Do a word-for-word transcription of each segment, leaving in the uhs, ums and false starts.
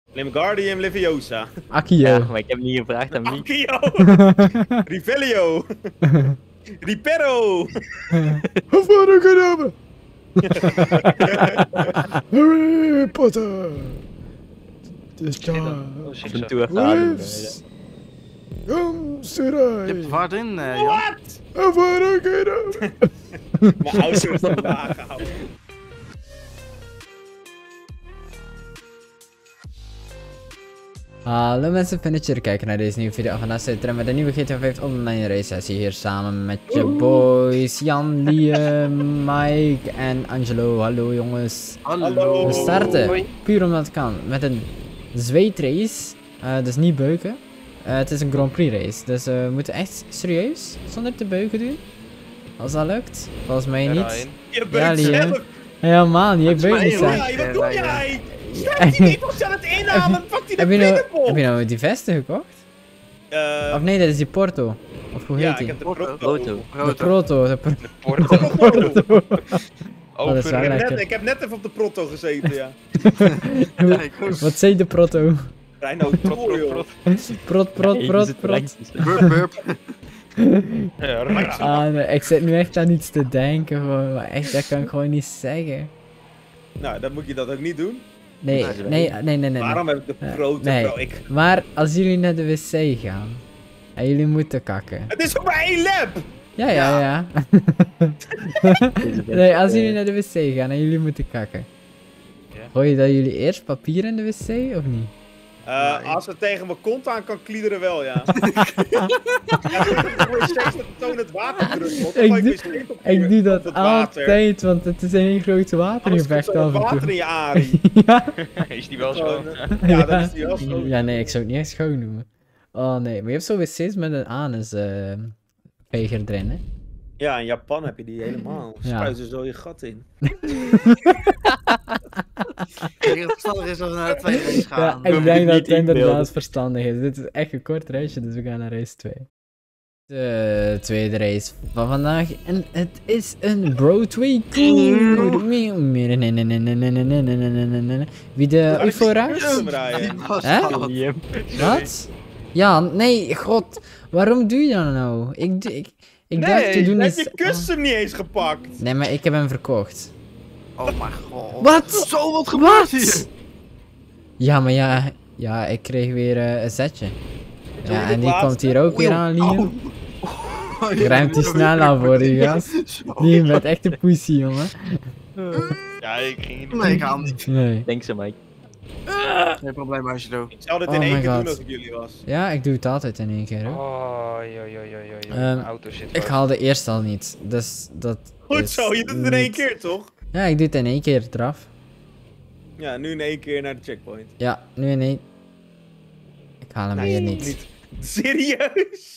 Limgardium Leviosa. Akio. Ja, maar ik heb niet gevraagd aan wie. Akio. Rivelio. Ripero. Havara Kedavra. Harry Potter. Het is Oh, time. shit, Af en zo. toe even ademen. Lives. Young Je hebt Sirai. vaart in, uh, Jan. Wat? Havara Kedavra. Mijn auto is er aangehouden. Hallo mensen, fijn dat jullie kijken naar deze nieuwe video. Vandaag zit er met een nieuwe G T A vijf online race sessie hier samen met je boys Jan, Liam, Mike en Angelo. Hallo jongens. Hallo. We starten, Hoi. puur omdat het kan, met een zweetrace. Uh, dus niet beuken. Uh, het is een Grand Prix race, dus uh, we moeten echt serieus, zonder te beuken doen. Als dat lukt, volgens mij Ja, niet. Ryan. Je Ja, bent Liam. zelf. Helemaal niet, ik Volgens beuk mij niet heel zelf. Ja, wat doe Ja, jij? Stop die niet, was aan het inhalen. Pak die de Heb je, nou, binnenpop. heb je nou die vesten gekocht? Eh, Of nee, dat is die Porto. Of hoe heet ja, die? ik heb de Porto. proto. Proto. De Proto, de pro Porto. Proto. Oh, dat is wel Ik heb, lekker. net, ik heb net even op de proto gezeten, ja. Wat zei de Proto? Reino Tour, joh. Prot, prot, Hey, prot, die zit prot. rechts. Burp, burp. Ja, raar. Ah, nee, ik zit nu echt aan iets te denken, gewoon, maar echt, dat kan ik gewoon niet zeggen. Nou, dan moet je dat ook niet doen. Nee, Nee, nee, nee, nee, nee. nee. Waarom heb ik de Eh, proto? nee. Bro, ik... Maar als jullie naar de wc gaan en jullie moeten kakken. Het is voor maar één lap! Ja, ja, ja. Nee, als jullie naar de wc gaan en jullie moeten kakken. Ja. Gooi je dan jullie eerst papier in de wc of niet? Uh, Nee. als het tegen mijn kont aan kan kliederen wel, ja. Ja, ik wil steeds dat toon het water drukt. Ik doe- Ik doe dat het water. altijd, want het is een heel groot watergevecht af en water toe. in je arie. Ja. Is die wel Gewoon, schoon? eh, ja, dat is die wel zo. Ja, nee, ik zou het niet echt schoon noemen. Oh nee, maar je hebt zo wc's met een anus eh veger erin, hè? Ja, in Japan heb je die helemaal. Ja. Spuiten ze zo je gat in. Ik denk dat het verstandig is als we naar de tweede race Ja, gaan. ik denk dat het niet inderdaad inbeelden. verstandig is. Dit is echt een kort race, dus we gaan naar race twee. De tweede race van vandaag. En het is een Bro twee Cool. Nee, nee, nee, nee, nee, nee, nee, nee, nee, nee, nee, nee. Wie de U F O raakt? Die was Hè? fout. Liam. Wat? Ja, nee, god. Waarom doe je dat nou? Ik, doe- ik, ik dacht, Nee, je doet je hebt niet... je custom niet eens gepakt. Nee, maar ik heb hem verkocht. Oh mijn god. Wat? Zo, wat gebeurt hier? Wat? Ja, maar ja, ja, ik kreeg weer eh, een setje. Zo, Ja, de en die laatste. komt hier ook weer aan, Liam. Oh, Je ruimt die snel aan voor die gast. Zo. Liam bent echt een pussy, jongen. Ja, ik ging niet. Nee, ik haal hem niet. Nee. Denk ze, Mike. Geen probleem, Angelo. Ik zou dit Oh in my één keer God. doen als ik jullie was. Ja, ik doe het altijd in één keer, hoor. Oh, joh, joh, joh, joh, joh. Ehm, Mijn auto zit Ik fout. haalde eerst al niet, dus dat Goed is zo, je doet het in één niet- keer toch? Ja, ik doe het in één keer eraf. Ja, nu in één keer naar de checkpoint. Ja, nu in één... Ik haal hem weer niet. Serieus?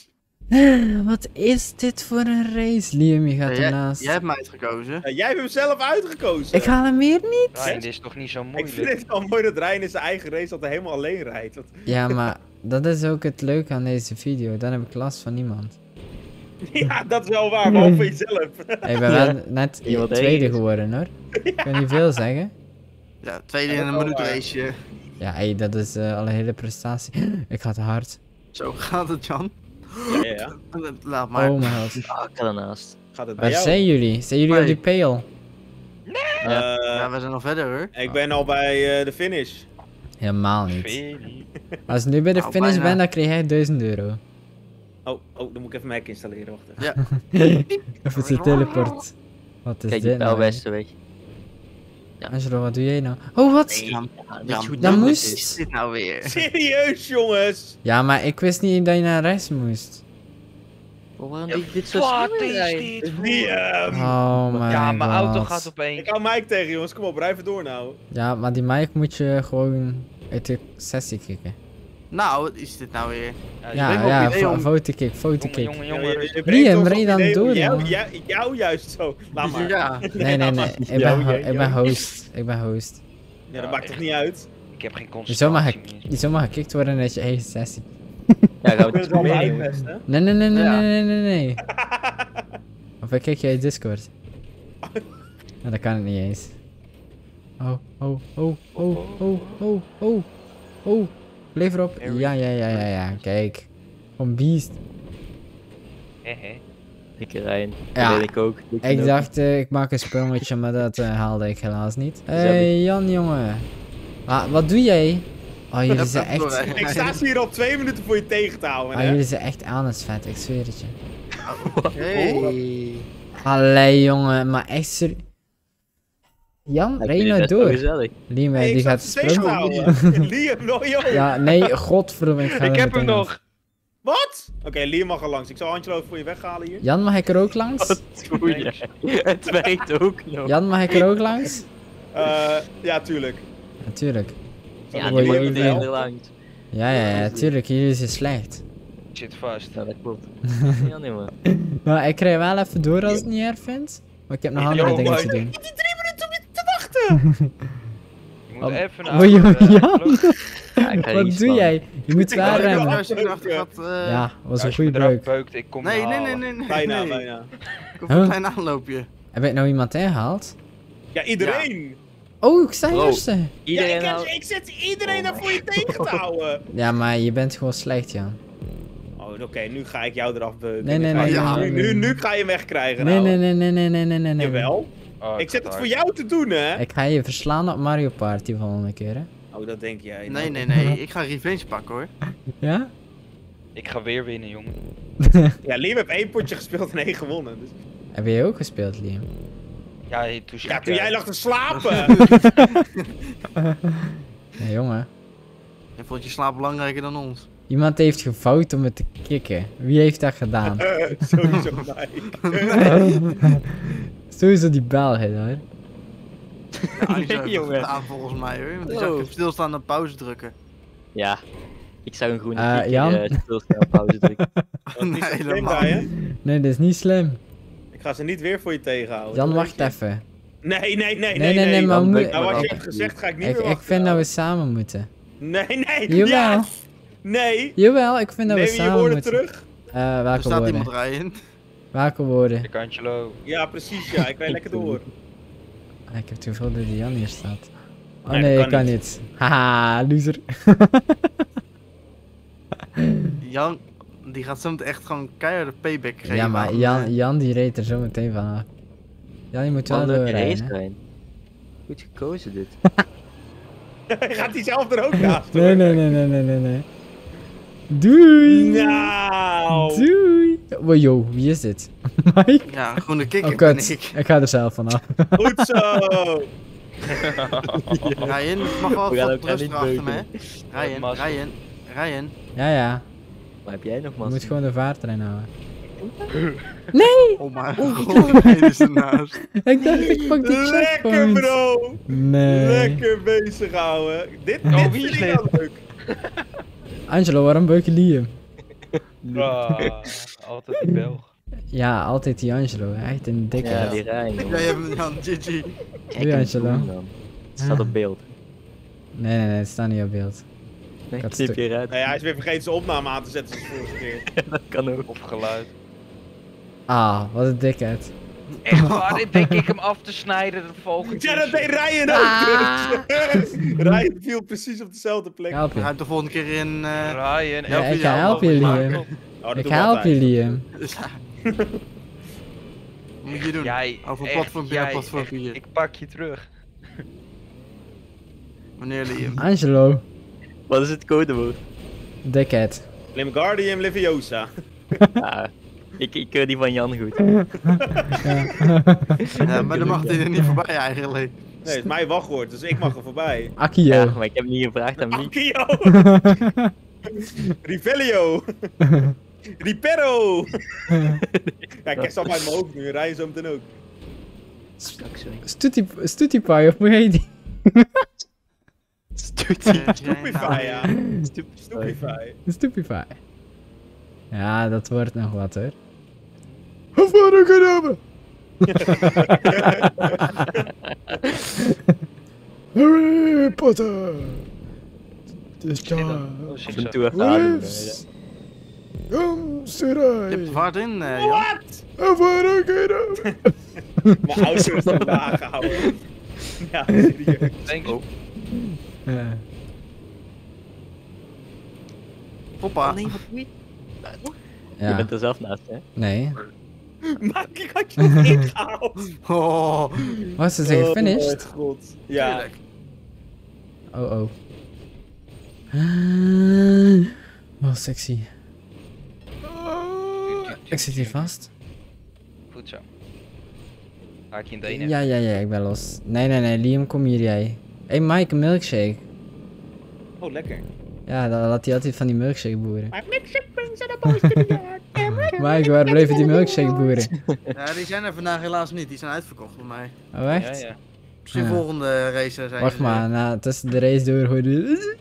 Wat is dit voor een race, Liam? Je gaat Ja, jij, ernaast. jij hebt mij uitgekozen. Ja, jij hebt hem zelf uitgekozen. Ik haal hem weer niet. Ryan, dit is toch niet zo Ik moeilijk? vind het wel mooi dat Rijn in zijn eigen race altijd helemaal alleen rijdt. Want- Ja, maar dat is ook het leuke aan deze video. Dan heb ik last van niemand. Ja, dat is wel waar, maar voor jezelf. Ik ben wel net Iemand tweede tegen is. geworden, hoor. Ik kan niet veel zeggen. Ja, tweede Ja, in een dat is minuut wel waar. raceje. Ja, hey, dat is eh, al een hele prestatie. Ik ga te hard. Zo gaat het, Jan. Ja, ja, ja. Laat maar. Oh mijn god. Ah, ik ga ernaast. Gaat het bij Waar jou? zijn jullie? Zijn jullie op Nee. die pale? Eh, Ja, we zijn nog verder hoor. ik ben al bij eh, de finish. Helemaal niet. Feli. Als ik nu bij de Nou, finish bijna. ben, dan krijg jij duizend euro. Oh, oh, dan moet ik even Mac installeren, wacht even. Ja. Of is het teleport? Wat is Kijk, die dit pijl nou? best weg. Angelo, wat doe jij nou? Oh, wat? Nee, Jan, ja, weet Jan, je hoe dat dom het moest. Wat is? is dit nou weer? Serieus, jongens! Ja, maar ik wist niet dat je naar rechts moest. Oh, waarom doe ik dit zo Wat snel, is Ryan? dit? Die, ehm, Oh my Ja, mijn auto god. gaat opeens. Ik hou Mike tegen, jongens. Kom op, rij even door nou. Ja, maar die mic moet je gewoon uit de sessie kicken. Nou, wat is dit nou weer? Ja, Ja, brengt me op ja, idee fo- om- fotokick, fotokick. jongen, jongen, Ja, jongen. je- je brengt Liam, ons op rijd dan idee om door, jou, man. jou, jou juist zo. Laat maar. Ja, Ja. Nee, nee, nee. Ik ben, Ja, ho- ja, ik ben ja. host. Ik ben host. dat maakt toch niet uit? Ik heb geen Je zou maar, concentratie ge- meer. je zou maar gekikt worden uit je eigen sessie. Ja, gaan we We het kunnen het allemaal proberen. uitpesten. Nee, nee, nee, nee, Ja. nee, nee, nee, nee. Of ik kijk jij Discord. Nou, dat kan ik niet eens. Oh, oh, oh, oh, oh, oh, oh. Oh, bleef erop. Harry. Ja, ja, ja, ja, ja. Kijk. Van beest. Hehe. Ik Rijn. Ja, Dat deed ik ook. Ik Ik ook. dacht, eh, ik maak een sprongetje, maar dat eh, haalde ik helaas niet. Hé, heb hey, Jan, jongen. Ah, wat doe jij? Oh, jullie zijn echt... Door, hè. Ik sta hier al twee minuten voor je tegen te houden, Oh, hè? jullie zijn echt aan het vet, ik zweer het je. Hey. Allee, jongen, maar echt serieus. Jan, Ik rij vind nou het best wel door. gezellig. Liam, eh, Hey, ik die sta gaat te tegen te sprongen. houden. Liam, no, joh. Ja, nee, godverdomme, ik ga Ik er heb hem meteen af. nog. Wat? Oké, Liam mag er langs. Ik zal Angelo voor je weghalen hier. Jan, mag ik er ook langs? Wat doe jij? Het werkt ook nog. Jan, mag ik er ook langs? Eh, ja, tuurlijk. Natuurlijk. Ja, Word die je moet ook iedereen wel? er langs. Ja, ja, ja, tuurlijk, jullie zijn slecht. Ik zit vast. Ja, dat klopt. Ja, nee man. Maar ik rij wel even door als het niet erg vindt. Maar ik heb nog andere Yo, dingen maar- te doen. Die drie minuten om je te wachten! Je moet Wat- even Oh, joh, naar ja. Ja, ik ga Wat iets doe van. jij? Je moet Ik waar wou er remmen. wel- Als je erachter gaat, eh, Ja, was een Als je goede me eraf breuk. beukt, ik kom Nee, je nee, nee, halen. nee, nee. Bijna, nee. bijna. Ik hoef Huh? een klein aanloopje. Heb ik nou iemand ingehaald? Ja, iedereen! Oh, ik sta Bro. eerste. Ja, Iedereen ik, heb- haalt- ik zet iedereen daar voor je tegen te houden. Ja, maar je bent gewoon slecht, Jan. Oh, oké, nu ga ik jou eraf beuken. Nee, Nu nee, ga nee, je- nee, nu, nee, nu, nee. nu ga je hem wegkrijgen, Nee, nou. nee, nee, nee, nee, nee, nee, nee, nee. Jawel. Oh, Ik zet gaat het voor hard. jou te doen, hè? Ik ga je verslaan op Mario Party volgende keer, hè? Oh, dat denk jij. Nee, nee, nee. Ik ga revenge pakken hoor. Ja? Ik ga weer winnen, jongen. Ja, Liam heeft één potje gespeeld en één gewonnen. Dus... Heb jij ook gespeeld, Liam? Ja, je- toen Ja, toen jij lag te slapen! Nee, jongen. En vond je slaap belangrijker dan ons? Iemand heeft gevouwd om het te kicken. Wie heeft dat gedaan? Sowieso mij. Sowieso die Belgen, hoor. Ja, Angelo heeft het jongen. gedaan volgens mij hoor. Want die zag Oh. ik stilstaan en pauze drukken. Ja. Ik zag een groene Eh, kikker Jan? eh, stilstaan pauze drukken. Dat is niet zo Nee, slim helemaal bij je. Nee, dat is niet slim. Ik ga ze niet weer voor je tegenhouden. Jan, dat wacht weet je. even. Nee, nee, nee, nee, Nee, nee, nee, maar Dan we ben moeten... ik Nou, wat maar je wel. hebt gezegd, ga ik niet Ik, meer ik wachten, vind dat we nou. samen moeten. Nee, nee, Jawel. ja. Nee. Jawel, ik vind dat we Neem je je samen woorden moeten. terug? Eh, Er welke staat woorden? iemand rijden. Welke woorden? Ik Angelo. Ja, precies, ja. Ik rijd lekker door. Ah, ik heb te veel dat die Jan hier staat. Oh Nee, nee, dat ik kan kan niet. Haha, loser. Jan, die gaat zo meteen echt gewoon keiharde payback geven. Ja, maar aan, Jan, eh, Jan die reed er zo meteen vanaf. Jan, je moet wel Wat een leuke doorrijden. race, hè. Rijn. Goed gekozen dit. Gaat hij zelf er ook naast? Nee, hoor. nee, nee, nee, nee, nee, nee. Doei! Nou. Doei! Wow, yo, wie is dit? Mike? Ja, groene kikker Oh, ben kut. ik. Ik ga er zelf vanaf. Goed zo. Ryan, het mag wel We gaan wat elkaar rustig niet achter me, hè? beuken. Ryan, mazzel. Ryan, Ryan. Ja, ja. Maar heb jij nog Je maar? moet gewoon de vaart erin houden. Oh mijn god, hij is ernaast. Ik dacht, ik pak die Lekker, checkpoint. bro. Nee. Lekker bezig houden. Dit, Oh, dit wie vind is ik dit? wel leuk. Angelo, waarom beuk je Liam? Ah, altijd die Belg. Ja, altijd die Angelo. Echt een dikke. Ja, Ja, die Rijn, Ja, jongen. je hebt hem dan, G G. Kijk Doei, hem Angelo. doen dan. Het staat op beeld. Nee, nee, nee, het staat niet op beeld. Nee, Ik had knip stuk- je eruit. Nee, hij is weer vergeten zijn opname aan te zetten zoals vorige keer. Dat kan ook. Of geluid. Ah, wat een dikheid. Echt waar, dit denk ik hem af te snijden, dat volgende Ja, dat deed Ryan Ah. ook dus. Ryan viel precies op dezelfde plek. Help Hij je. heeft de volgende keer in... eh Ryan, Ja, help ik je ga jou helpen je, wel, Liam. maar- Oh, dat Ik doen we help je, altijd. Liam. Ja. Wat moet je doen? jij, Over echt, platformpje naar jij, platformpje echt, hier. ik pak je terug. Meneer Liam. Angelo. Wat is het codewoord? Dikheid. Limgardium Leviosa. Ah, ik, ik keur die van Jan goed. Ja, maar dan mag hij er niet voorbij eigenlijk. Nee, het is mijn wachtwoord, dus ik mag er voorbij. Akio. Ja, maar ik heb niet gevraagd aan wie. Akio! Rivelio! Ripero! Ja, ik zal bij mijn hoofd nu, Ryan zo meteen ook. Straks, sorry. Stootie- Stootiepaai, of hoe heet die? Stoetie. Stupefy, ja. Stupefy. Stupefy. Ja, dat wordt nog wat hoor. Harry genomen! Harry Potter! Het is Oh, time. zie Af ik en zo. toe even ademen. Lives! Comes to Je hebt die. de vaart in, eh Jan. What? Harry genomen! Mijn ouders is er aangehouden. Ja, serieus. Denk ik. Ja. Hoppa. Nee, wat doe je? Je Ja, bent er zelf naast, hè? nee. Maar ik had je nog ingehaald. Oh, Was ze zeggen Oh, finished? mijn god. Ja. tuurlijk. Oh oh. Ah, Oh, sexy. Ik zit hier vast. Goed zo. Ga ik je in de ene. Ja, ja, ja, ik ben los. Nee, nee, nee, Liam, kom hier jij. Hé hey, Mike, een milkshake. Oh, lekker. Ja, dan laat hij altijd van die milkshake boeren. My milkshake brings the boys to the yard. Mike, waar bleven die milkshake boeren? Ja, die zijn er vandaag helaas niet. Die zijn uitverkocht bij mij. Oh, echt? Ja, ja. Misschien Ja. volgende race zijn Wacht ze maar, nou, tussen de race door hoor je...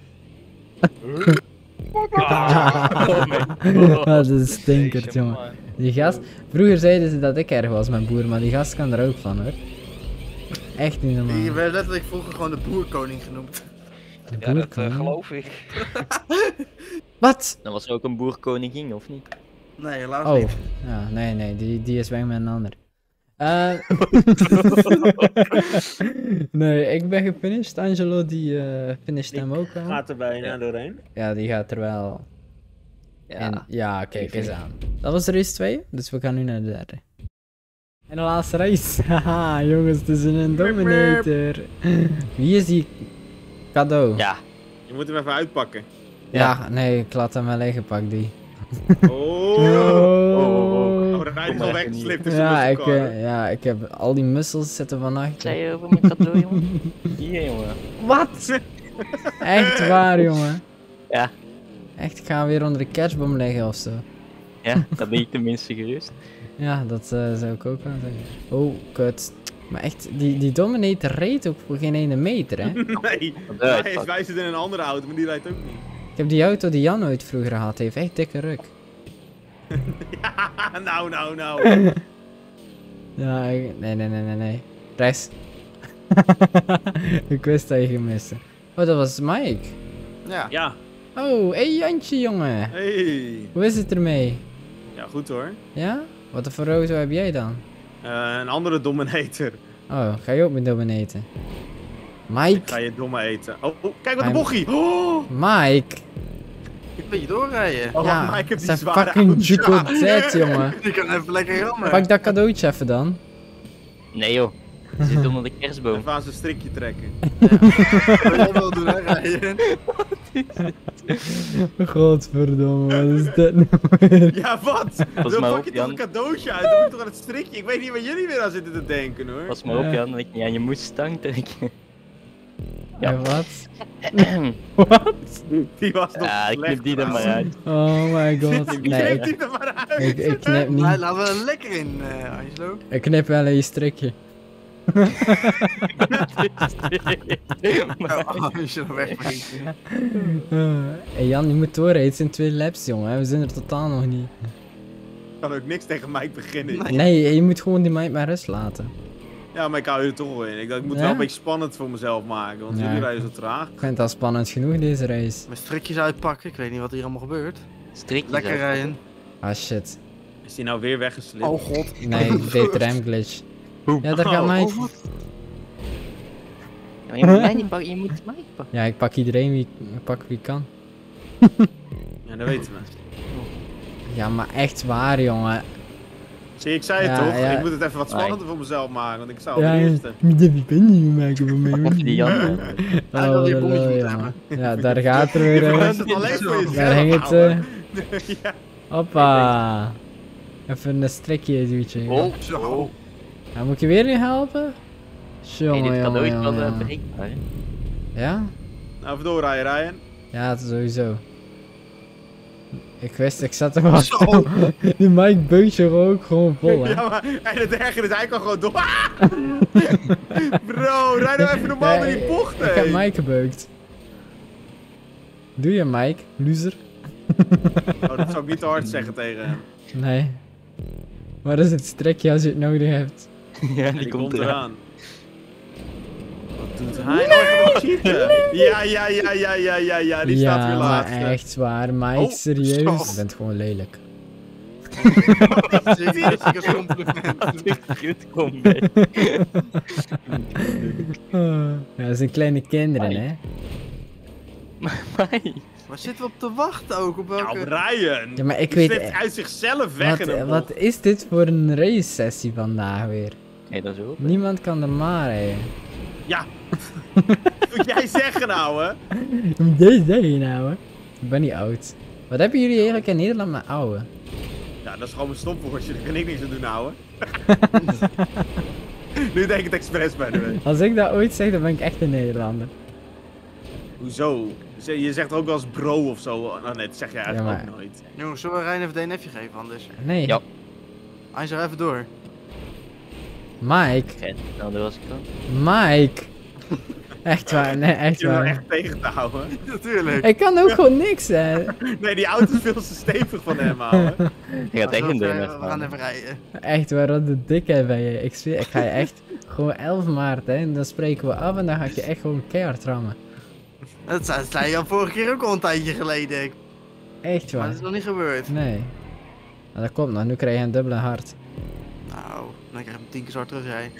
Oh mijn god. Dat is een stinkert, Deze jongen. man. Die gast, vroeger zeiden ze dat ik erg was met boer, maar die gast kan er ook van hoor. Echt niet Die normaal. werd letterlijk vroeger gewoon de boerkoning genoemd. De Ja, dat boer eh, kan- geloof ik. Wat? Dan was er ook een boerkoningin, of niet? Nee, helaas Oh, niet. ja, nee, nee, die, die is weg met een ander. Eh nee, ik ben gefinished. Angelo die eh finished hem ook al. Gaat er bijna doorheen. Ja, die gaat er wel. Ja. En, ja, kijk Die eens vind aan. Dat was race twee, dus we gaan nu naar de derde. En de laatste race. Haha, jongens, het is een Dominator. Wie is die cadeau? Ja. Je moet hem even uitpakken. Ja, nee, ik laat hem wel liggen, pak die. Oh. Oh, Oh, dan rijdt hij al weggeslipt tussen ja, de ik, car. eh, ja, ik heb al die muscles zitten van Wat achter. zei je over mijn cadeau, jongen? Hier, jongen. Wat? Echt waar, jongen. Ja. Echt, ik ga weer onder de kerstboom liggen of zo. Ja, dan ben je tenminste gerust. Ja, dat eh, zou ik ook wel zeggen. Oh, kut. Maar echt, die, die Dominator reed ook voor geen ene meter, hè? Nee, Wat wij, uitpakken. wij zitten in een andere auto, maar die rijdt ook niet. Ik heb die auto die Jan ooit vroeger had, heeft echt dikke ruk. Ja, nou, nou, nou. Ja, ik- nee, nee, nee, nee, nee. Rechts. Ik wist dat je ging missen. Oh, dat was Mike. Ja. Ja, Oh, hey Jantje, jongen. hey. Hoe is het ermee? Ja, goed hoor. Ja? Wat voor auto heb jij dan? Eh, een andere Dominator. Oh, ga je ook met dominaten? Ik ga Mike? je domme eten. Oh, oh kijk wat Hij- een bochie. Oh, Mike? Ik ben je doorrijden. oh Ja, maar ik heb dat die is een zware fucking auto. Juco Z, jongen. Die kan even lekker rammen. Pak dat cadeautje even dan. Nee joh. Je zit onder de kerstboom. Even aan zijn strikje trekken. Wat jij wil doen, hè, rijden. Godverdomme, wat is dit nou weer? Ja, wat? Pas Dan maar pak op, je toch Jan. een cadeautje uit, dan moet je toch aan het strikje. Ik weet niet waar jullie weer aan zitten te denken hoor. Pas maar op, Ja. Jan, dat ik niet aan je Mustang trekken. Ja. Ja, wat? Wat? Die was nog Ja, ik slecht. knip die er maar uit. Oh my god. Ik Nee, knip ik, die er maar uit. ik, ik knip Nee, niet. laten we er lekker in, eh Angelo. Ik knip wel in je strikje. Oh, Angelo wegvliegt. Uh, hey Jan, je moet doorrijden. Het zijn twee laps, jongen. We zijn er totaal nog niet. Kan ook niks tegen Mike beginnen. Nee, je moet gewoon die meid maar rust laten. Ja, maar ik hou er toch wel in. Ik dacht, ik moet Ja? wel een beetje spannend voor mezelf maken, want Ja. jullie rijden zo traag. Ik vind het al spannend genoeg, deze race. Mijn strikjes uitpakken, ik weet niet wat hier allemaal gebeurt. Strikjes Lekker uit. rijden. Ah shit. Is die nou weer weggeslipt? Oh god. Nee, ik deed tram glitch. Ja, daar gaat Oh, Mike. oh, Ja, maar je moet mij niet pakken, je moet mij pakken. Ja, ik pak iedereen wie ik pak wie kan. Ja, dat weten we. Ja, maar echt waar, jongen. Zie, ik zei het Ja, toch? ja. Ik moet het even wat spannender voor mezelf maken, want ik sta al de eerste. je moet even niet maken voor mij. Of die Jan. Ja, Oh, dat die wat bommetje lul, moet jongen. hebben. Ja, daar gaat er weer. Je eh, verwenst het alleen voor jezelf. Daar ging het. ouwe. eh Ja. Hoppa. Even een strikje duwtje. Oh, Zo. Ja, moet ik je weer niet helpen? hey, Jongen, dit jongen, cadeau is wel jongen, eh, jongen. bereikbaar. hè? Ja? Nou, even doorrijden, Ryan. Ja, het is sowieso. Ik wist, ik zat er wel. Zo. Die Mike beugt je ook gewoon vol, hè? Ja, maar en het erger is, hij kan gewoon door. Ah! Bro, rij nou even normaal Ja, door die bochten. Ik heb Mike gebeukt. Doe je, Mike? Loser? Oh, dat zou ik niet te hard zeggen tegen hem. Nee. Waar is het strikje als je het nodig hebt? Ja, Die, die komt komt eraan. eraan. Wat doet hij? Oh, hij gaat cheaten. Ja, ja, ja, ja, ja, ja, ja, die staat weer ja, maar laatste. echt waar, Mike, Oh, serieus? zo. Je bent gewoon lelijk. Serieus, ik als compliment. Goed comeback. Ja, dat zijn kleine kinderen, hè? Mij. Waar zitten we op te wachten ook? Op Nou, welke... Ryan. Ja, maar ik je weet slept e- uit zichzelf weg in Wat, een wat is dit voor een race sessie vandaag weer? Nee, dat is ook. Niemand kan er maar rijden. Ja. Wat moet jij zeggen nou, hè? Dit zeg je nou, hè? Ik ben niet oud. Wat hebben jullie eigenlijk in Nederland met ouwe? Ja, dat is gewoon mijn stopwoordje. Daar kan ik niks aan doen, ouwe. Nu denk ik het expres bij de way. Als ik dat ooit zeg, dan ben ik echt een Nederlander. Hoezo? Je je zegt ook wel eens bro of zo. Nou nee, dat zeg jij Ja, eigenlijk maar- ook nooit. Jongens, zullen we Rijn even D N F'je geven anders? Nee. Ja. Hij is er even door. Mike. Oké, nou dat was ik dan. Mike. Echt waar, nee, echt Je er waar. echt tegen te houden. Natuurlijk. Ik kan ook gewoon niks, hè. Nee, die auto is veel te stevig van hem, ouwe. Je gaat echt Alsof, een eh, D N F We gaan even rijden. Echt waar, wat een dikheid ben je. Ik zweer, ik ga je echt gewoon elf maart, hè. En dan spreken we af en dan ga ik je echt gewoon keihard rammen. Dat zei, zei je al vorige keer ook al een tijdje geleden. Echt Maar waar. dat is nog niet gebeurd. Nee. Maar dat komt nog, nu krijg je een dubbele hart. Nou, dan krijg je hem tien keer zo hard terug, jij.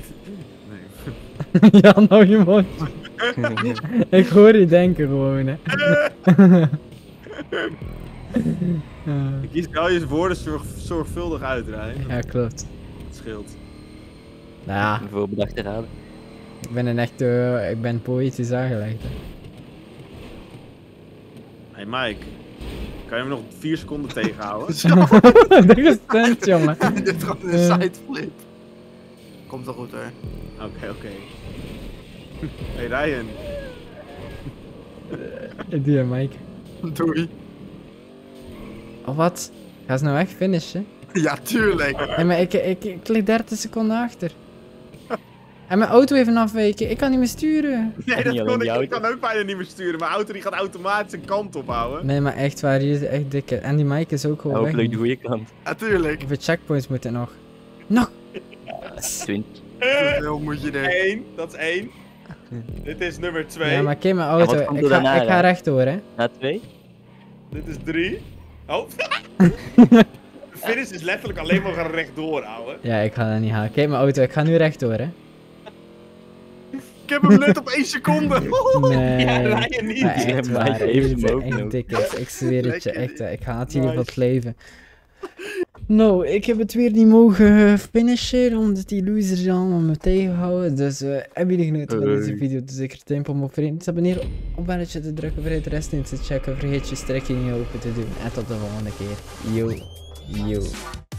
Nee. Ja, nou je mond. Ik hoor je denken gewoon, hè. Eh, Je kiest wel je woorden zorg, zorgvuldig uit, Rijn. ja, klopt. Dat scheelt. Nou ja, Voor bedachte raden. ik ben een echte, ik ben poëtisch aangelegd. Hè. Hey Mike, kan je hem nog vier seconden tegenhouden? Dat is stunt, jongen. Dit is gewoon een Eh. sideflip. Komt wel goed hoor. Oké, oké. Hey Ryan. Die Mike. Doei. Oh, wat? Ga ze nou echt finishen? Ja, tuurlijk. Nee, maar ik, ik, ik lig dertig seconden achter. En mijn auto heeft een afweken. Ik kan niet meer sturen. Nee, Niet dat alleen kon die ik, ik auto. kan ook bijna niet meer sturen. Mijn auto die gaat automatisch een kant op houden. Nee, maar echt waar, hier is echt dikke. En die Mike is ook gewoon weg. Hopelijk de nu. goede kant. Ja, tuurlijk. Hoeveel checkpoints moeten nog? Nog! twintig. Hoeveel moet je er? Eén, dat is één. Dit is nummer twee. Ja, maar kijk mijn Ja, auto. wat komt ik, er ga, daarna, ik ga hè? rechtdoor, hè. Na twee. Dit is drie. Oh. De finish is letterlijk alleen maar gaan rechtdoor, ouwe. Ja, ik ga dat niet halen. Kijk mijn auto, ik ga nu rechtdoor, hè. Ik heb hem net op één seconde. Nee. Ja, Ryan niet. Maar Ja, echt maar waar, hij heeft echt, hem ook echt nog. dik is. Ik zweer het je, Lekker, echt. hè. Ik haat jullie Nice. van het leven. Nou, ik heb het weer niet mogen finishen, omdat die losers allemaal me tegenhouden. Dus uh, hebben jullie genoten van deze Hey. video? Dus zeker tijd om op vrienden te abonneren, op belletje te drukken, vergeet de rest niet te checken, vergeet je strekking niet open te doen. En tot de volgende keer. Yo, yo.